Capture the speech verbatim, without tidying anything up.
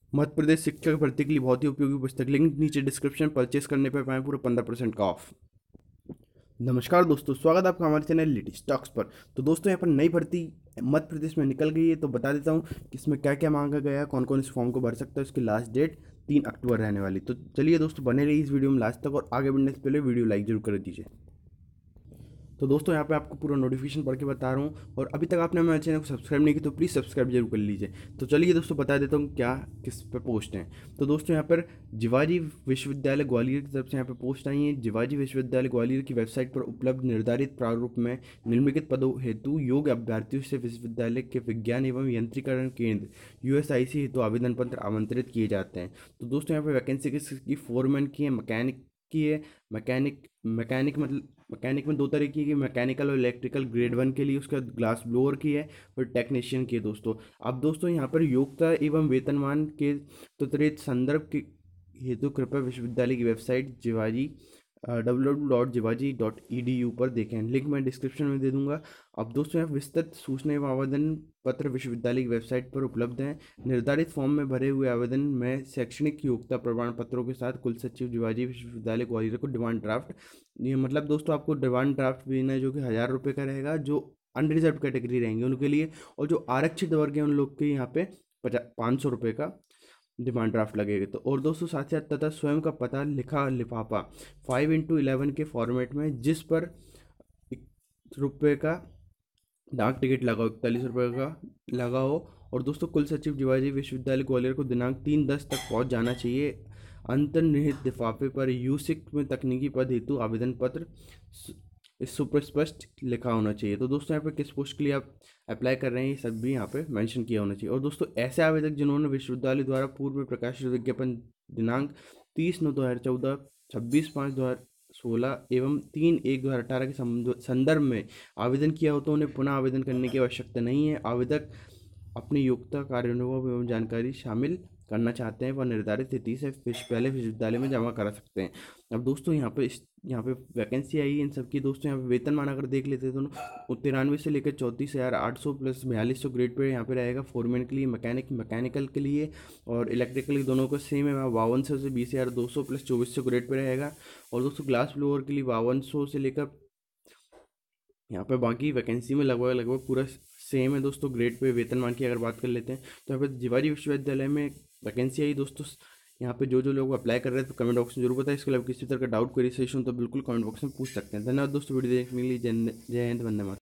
मध्य प्रदेश शिक्षक भर्ती के लिए बहुत ही उपयोगी पुस्तक, लिंक नीचे डिस्क्रिप्शन, परचेस करने पर पाएँ पूरा पंद्रह परसेंट का ऑफ। नमस्कार दोस्तों, स्वागत है आपका हमारे चैनल लिटिल स्टॉक्स पर। तो दोस्तों यहाँ पर नई भर्ती मध्य प्रदेश में निकल गई है, तो बता देता हूँ कि इसमें क्या क्या मांगा गया है, कौन कौन इस फॉर्म को भर सकता है। इसकी लास्ट डेट तीन अक्टूबर रहने वाली। तो चलिए दोस्तों, बने रहिए इस वीडियो में लास्ट तक, और आगे बढ़ने से पहले वीडियो लाइक जरूर कर दीजिए। तो दोस्तों यहाँ पे आपको पूरा नोटिफिकेशन पढ़ के बता रहा हूँ, और अभी तक आपने हमारे चैनल को सब्सक्राइब नहीं किया तो प्लीज़ सब्सक्राइब जरूर कर लीजिए। तो चलिए दोस्तों, बता देता हूँ क्या किस पे पोस्ट हैं। तो दोस्तों यहाँ पर जिवाजी विश्वविद्यालय ग्वालियर की तरफ से यहाँ पे पोस्ट आई है। जिवाजी विश्वविद्यालय ग्वालियर की वेबसाइट पर उपलब्ध निर्धारित प्रारूप में निम्नलिखित पदों हेतु योग्य अभ्यर्थियों से विश्वविद्यालय के विज्ञान एवं यंत्रीकरण केंद्र यूएसआईसी हेतु आवेदन पत्र आमंत्रित किए जाते हैं। तो दोस्तों यहाँ पे वैकेंसी किसकी, फोरमैन की है, मैकेनिक की है। मैकेनिक मैकेनिक मतलब मैकेनिक में दो तरीके की, मैकेनिकल और इलेक्ट्रिकल ग्रेड वन के लिए, उसके बाद ग्लास ब्लोअर की है, और टेक्नीशियन की है दोस्तों। अब दोस्तों यहाँ पर योग्यता एवं वेतनमान के त्वरित संदर्भ के हेतु कृपया विश्वविद्यालय की website Jiwaji W W dot Jiwaji dot E D U पर देखें। लिंक मैं डिस्क्रिप्शन में दे दूंगा। अब दोस्तों यहाँ विस्तृत सूचना एवं आवेदन पत्र विश्वविद्यालय की वेबसाइट पर उपलब्ध हैं। निर्धारित फॉर्म में भरे हुए आवेदन में शैक्षणिक योग्यता प्रमाण पत्रों के साथ कुल सचिव जिवाजी विश्वविद्यालय ग्वालियर को डिमांड ड्राफ्ट, ये मतलब दोस्तों आपको डिमांड ड्राफ्ट देना है, जो कि हज़ार रुपये का रहेगा, जो अनरिजर्व कैटेगरी रहेंगे उनके लिए, और जो आरक्षित वर्ग है उन लोग के यहाँ पे पचा पाँच सौ रुपये का डिमांड ड्राफ्ट लगेगा। तो और दोस्तों साथ ही साथ तथा स्वयं का पता लिखा लिफाफा फाइव इंटू इलेवन के फॉर्मेट में, जिस पर रुपये का डाक टिकट लगाओ, इकतालीस रुपये का लगाओ। और दोस्तों कुल सचिव जिवाजी विश्वविद्यालय ग्वालियर को दिनांक तीन दस तक पहुंच जाना चाहिए। अंतर्निहित लिफाफे पर यूसिक में तकनीकी पद हेतु आवेदन पत्र इस सुस्पष्ट लिखा होना चाहिए। तो दोस्तों यहाँ पे किस पोस्ट के लिए आप अप्लाई कर रहे हैं, ये सब भी यहाँ पे मेंशन किया होना चाहिए। और दोस्तों ऐसे आवेदक जिन्होंने विश्वविद्यालय द्वारा पूर्व में प्रकाशित विज्ञापन दिनांक तीस नौ दो हज़ार चौदह, छब्बीस पाँच दो हज़ार सोलह एवं तीन एक दो हज़ार अठारह के संदर्भ में आवेदन किया हो तो उन्हें पुनः आवेदन करने की आवश्यकता नहीं है। आवेदक अपनी योग्यता, कार्यानुभव एवं जानकारी शामिल करना चाहते हैं वह निर्धारित तिथि से पहले विश्वविद्यालय में जमा करा सकते हैं। अब दोस्तों यहाँ पे इस यहाँ पे वैकेंसी आई है इन सब की। दोस्तों यहाँ पे वेतनमान अगर देख लेते हैं तो तिरानवे से लेकर चौंतीस हज़ार आठ सौ प्लस बयालीस सौ ग्रेड पे यहाँ पे रहेगा। फोरमैन के लिए, मैकेनिक मैकेनिकल के लिए और इलेक्ट्रिकल दोनों को सेम है, वहाँ बावन सौ से बीस हज़ार दो सौ प्लस चौबीस सौ ग्रेड पे रहेगा। और दोस्तों ग्लास ब्लोअर के लिए बावन सौ से लेकर यहाँ पे बाकी वैकेंसी में लगभग लगभग पूरा सेम है दोस्तों। ग्रेड पे वेतनमान की अगर बात कर लेते हैं तो यहाँ पे जिवाजी विश्वविद्यालय में वैकेंसी आई दोस्तों। यहाँ पे जो जो लोग अप्लाई कर रहे हैं तो कमेंट बॉक्स में जरूर बताएं। इसके अलावा किसी तरह का डाउट, क्वेरी, सजेशन तो बिल्कुल कमेंट बॉक्स में पूछ सकते हैं। धन्यवाद दोस्तों वीडियो देखने के लिए। जय जय हिंद, वंदे मातरम।